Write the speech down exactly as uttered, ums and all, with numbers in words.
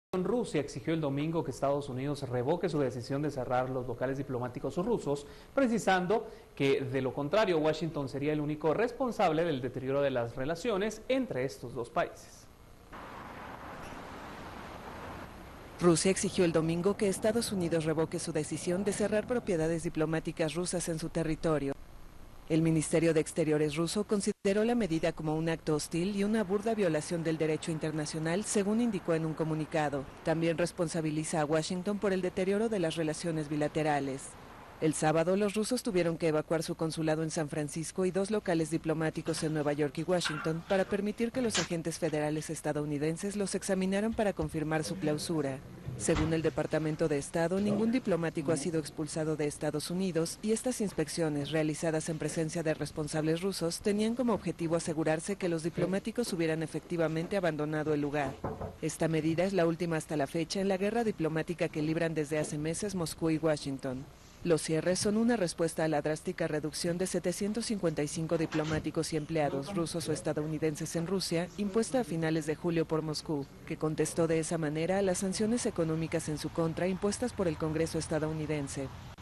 Rusia exigió el domingo que Estados Unidos revoque su decisión de cerrar los locales diplomáticos rusos, precisando que de lo contrario Washington sería el único responsable del deterioro de las relaciones entre estos dos países. Rusia exigió el domingo que Estados Unidos revoque su decisión de cerrar propiedades diplomáticas rusas en su territorio. El Ministerio de Exteriores ruso consideró la medida como un acto hostil y una burda violación del derecho internacional, según indicó en un comunicado. También responsabiliza a Washington por el deterioro de las relaciones bilaterales. El sábado, los rusos tuvieron que evacuar su consulado en San Francisco y dos locales diplomáticos en Nueva York y Washington para permitir que los agentes federales estadounidenses los examinaran para confirmar su clausura. Según el Departamento de Estado, ningún diplomático ha sido expulsado de Estados Unidos y estas inspecciones, realizadas en presencia de responsables rusos, tenían como objetivo asegurarse que los diplomáticos hubieran efectivamente abandonado el lugar. Esta medida es la última hasta la fecha en la guerra diplomática que libran desde hace meses Moscú y Washington. Los cierres son una respuesta a la drástica reducción de setecientos cincuenta y cinco diplomáticos y empleados rusos o estadounidenses en Rusia, impuesta a finales de julio por Moscú, que contestó de esa manera a las sanciones económicas en su contra impuestas por el Congreso estadounidense.